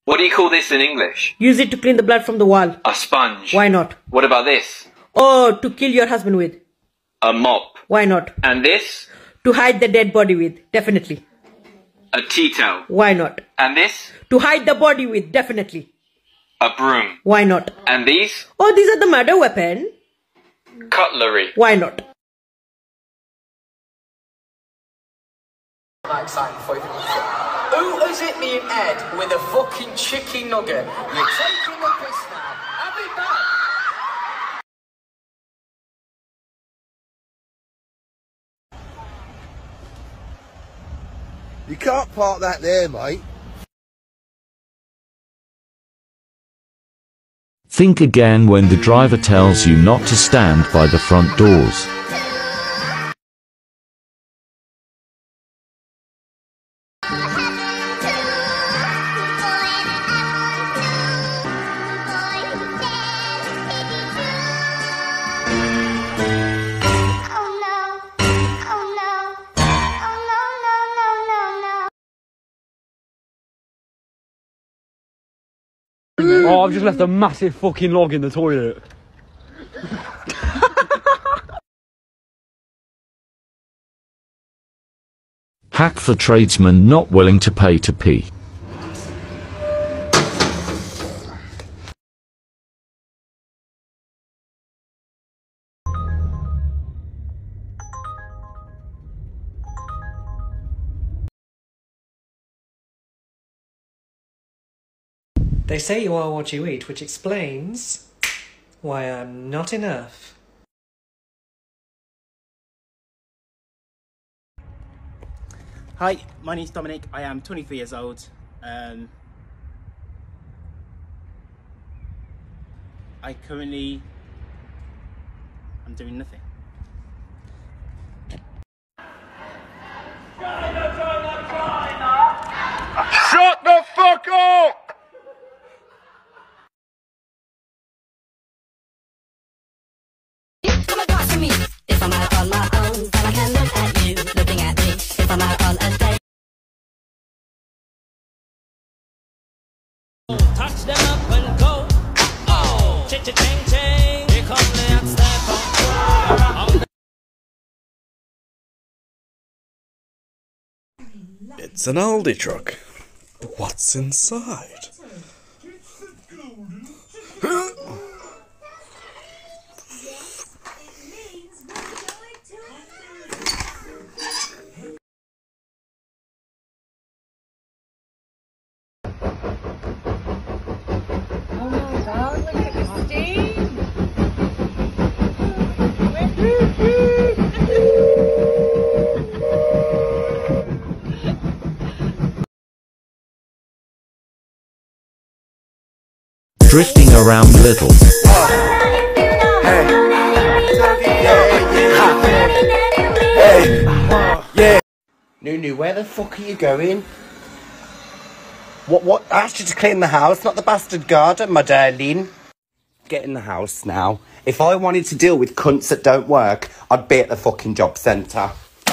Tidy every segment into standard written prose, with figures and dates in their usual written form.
What do you call this in English? Use it to clean the blood from the wall. A sponge. Why not? What about this? Oh, to kill your husband with. A mop. Why not? And this? To hide the dead body with. Definitely. A tea towel. Why not? And this? To hide the body with. Definitely. A broom. Why not? And these? Oh, these are the murder weapon. Cutlery. Why not? Who has hit me in head with a fucking chicken nugget? You're taking the piss now. Have it back. You can't park that there, mate. Think again when the driver tells you not to stand by the front doors. Oh, I've just left a massive fucking log in the toilet. Hack for tradesmen not willing to pay to pee. They say you are what you eat, which explains why I'm not enough. Hi, my name's Dominic. I am 23 years old. I currently am doing nothing. Shut the fuck up! Come and dance with me. If I'm out on my own, then I can look at you looking at me. If I'm out on a date. Touch them up and go. Oh, ching ching ching ching. Here come the upstairs. It's an Aldi truck. What's inside? Drifting around little. Yeah. Nunu, where the fuck are you going? What? I asked you to clean the house, not the bastard garden, my darling. Get in the house now. If I wanted to deal with cunts that don't work, I'd be at the fucking job centre.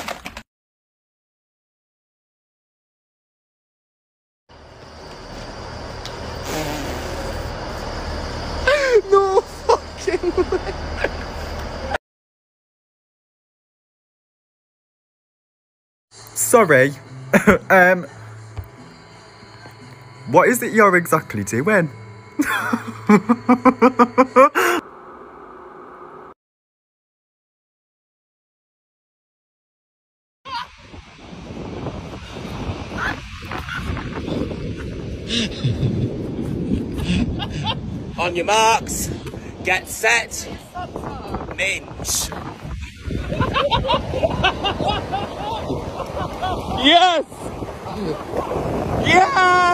No fucking way. Sorry. What is it you're exactly doing? On your marks, get set, minge. Yes! Yeah!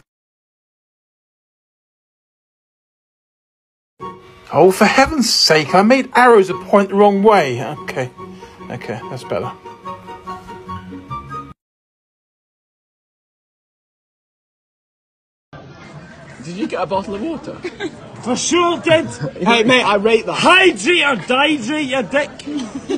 Oh, for heaven's sake, I made arrows that point the wrong way. Okay, that's better. Did you get a bottle of water? For sure did! Hey mate, I rate that. Hydrate or dihydrate, you dick!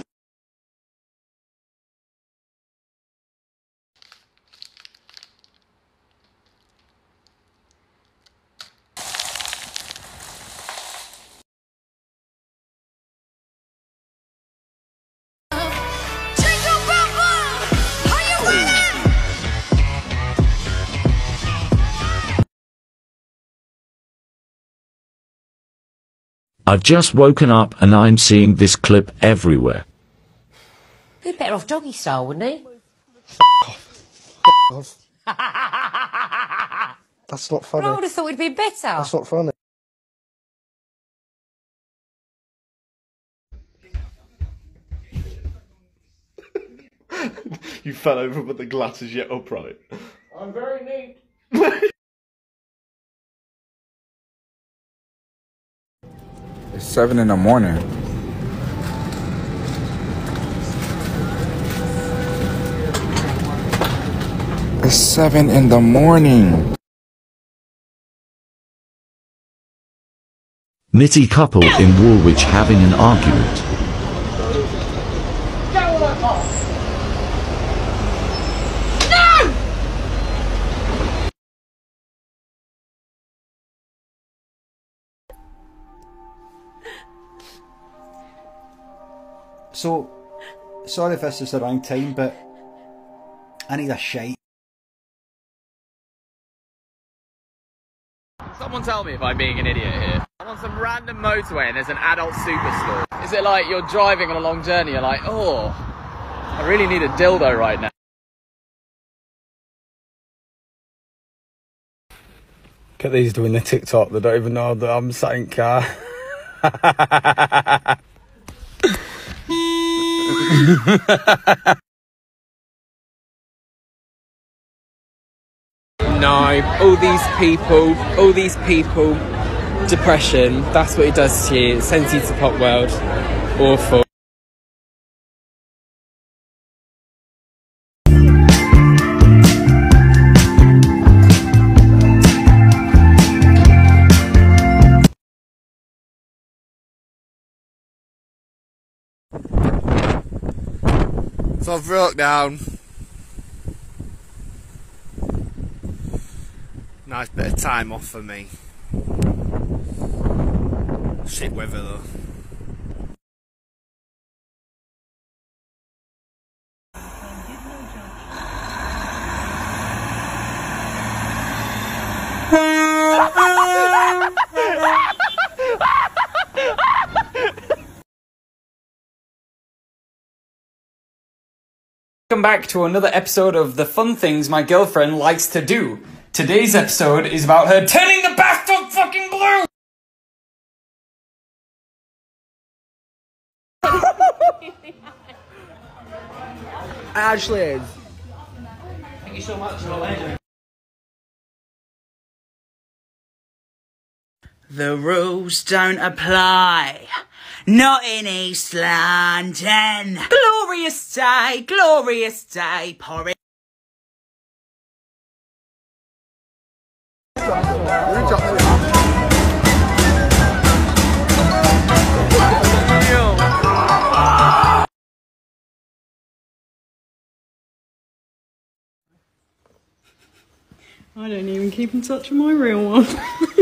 I've just woken up and I'm seeing this clip everywhere. He'd better off doggy style, wouldn't he? Off. That's not funny. But I would have thought it'd be better. That's not funny. You fell over, but the glass is yet upright. I'm very neat. It's 7 in the morning. It's 7 in the morning. Nitty couple in Woolwich having an argument. So, sorry if this is the wrong time, but I need a shite. Someone tell me if I'm being an idiot here. I'm on some random motorway and there's an adult superstore. Is it like you're driving on a long journey, you're like, oh, I really need a dildo right now. Look at these doing the TikTok, they don't even know that I'm sat in car. No, all these people, depression, that's what it does to you. It sends you to pop world. Awful. So I've broke down. Nice bit of time off for me. Shit weather though. Welcome back to another episode of the fun things my girlfriend likes to do. Today's episode is about her turning the bathtub fucking blue! It actually is. Thank you so much for the The rules don't apply. Not in East London. Glorious day, porridge. I don't even keep in touch with my real one.